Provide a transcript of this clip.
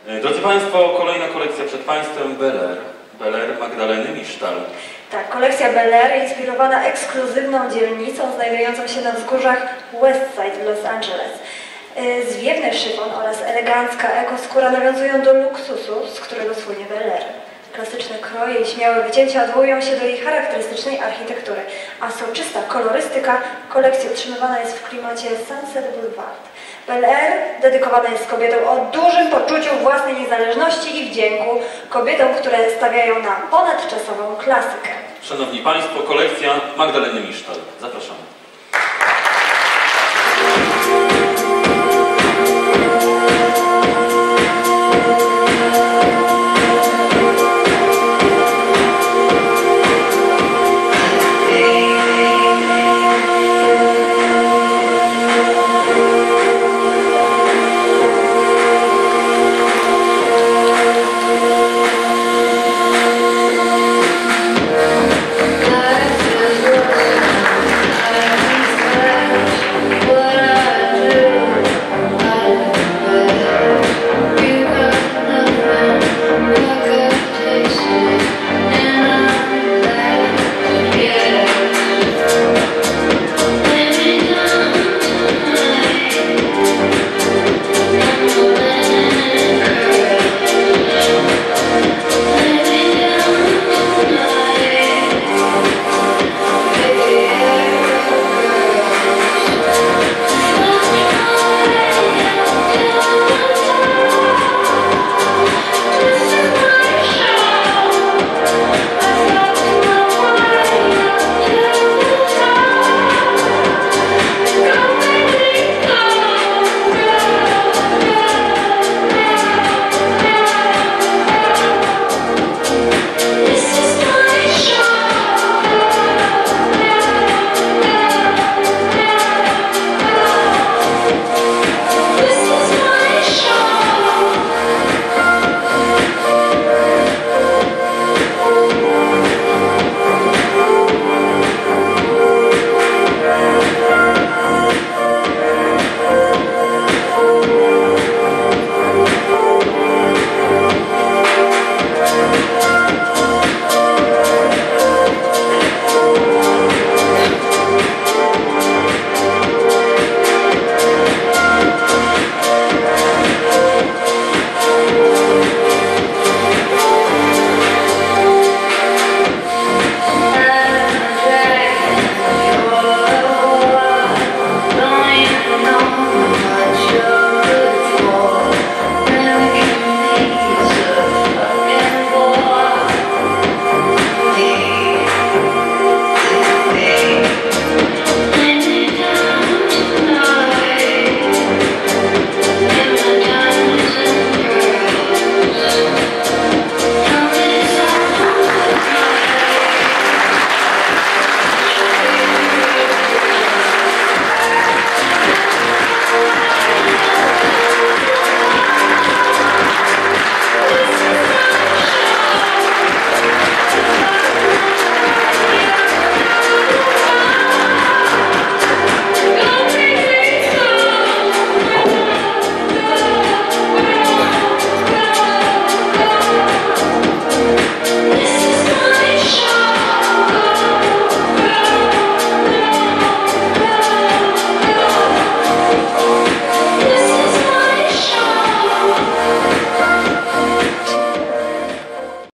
Drodzy Państwo, kolejna kolekcja przed Państwem Bel Air Magdaleny Misztal. Tak, kolekcja Bel Air inspirowana ekskluzywną dzielnicą znajdującą się na wzgórzach Westside w Los Angeles. Zwiewny szyfon oraz elegancka ekoskóra nawiązują do luksusu, z którego słynie Bel Air. Klasyczne kroje i śmiałe wycięcia odwołują się do jej charakterystycznej architektury, a soczysta kolorystyka kolekcji utrzymywana jest w klimacie Sunset Boulevard. Bel Air dedykowana jest kobietom o dużym poczuciu własnej niezależności i wdzięku, kobietom, które stawiają na ponadczasową klasykę. Szanowni Państwo, kolekcja Magdaleny Misztal. Zapraszamy.